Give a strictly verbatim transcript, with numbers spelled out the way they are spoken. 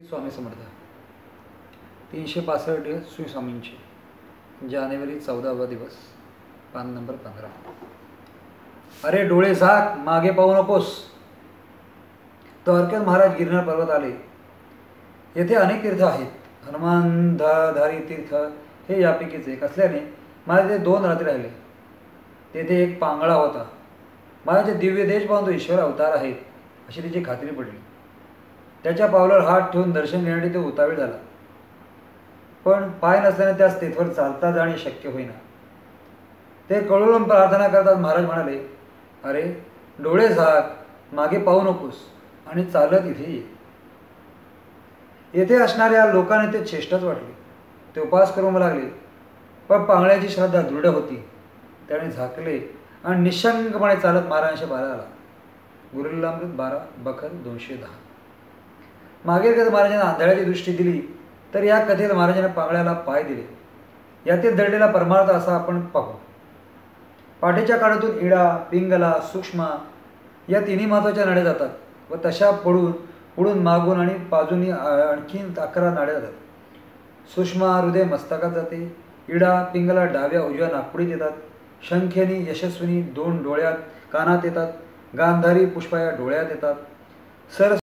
स्वामी समर्थ. तीनशे पासष्ट श्री स्वामींचे. जानेवारी चौदावा दिवस. पान नंबर पंधरा. अरे डोळे झाक, मागे पाहू नकोस. द्वारकेत महाराज गिरनार पर्वत आले. येथे अनेक तीर्थ आहेत. हनुमान धारी तीर्थ हे यापैकीच एक असल्याने मला ते दोन रात्री राहिले. तेथे एक पांगळा होता. महाराज दिव्य देश पाहून तो ईश्वर अवतार आहेत अशी त्याची खात्री पडली. त्याच्या पावलावर हात ठेवून दर्शन घेण्यासाठी तो उतावीळ झाला. पण पाय नसल्याने त्यास तेथवर चालता जाणे शक्य होईना. ते कळवळून प्रार्थना करतात महाराज म्हणाले, अरे डोळे झाक, मागे पाहू नकोस आणि चालत इथे ये. येथे असणाऱ्या लोकांनी ते चेष्टाच वाटली. ते उपास करू लागले. पण पांगळ्याची श्रद्धा दृढ होती. त्याने झाकले आणि निशंकपणे चालत महाराजांशी बाहेर आला. गुरुलीलामृत बारा बखर दोनशे दहा. मागील कधी महाराजांना आंधळ्याची दृष्टी दिली तर या कथेत महाराजांना पांगळ्याला पाय दिले. यातील दडलेला परमार्थ असा आपण पाहू. पाठीच्या काळातून इडा, पिंगला, सूक्ष्म या तिन्ही महत्त्वाच्या नाड्या जातात व तशा पडून पुढून मागून आणि बाजूनी आणखीन अकरा नाड्या जातात. सूक्ष्म हृदय मस्तकात जाते. इडा, पिंगला डाव्या उजव्या नागपुडीत येतात. शंखेनी, यशस्विनी दोन डोळ्यात कानात येतात. गांधारी, पुष्पा या डोळ्यात येतात. सर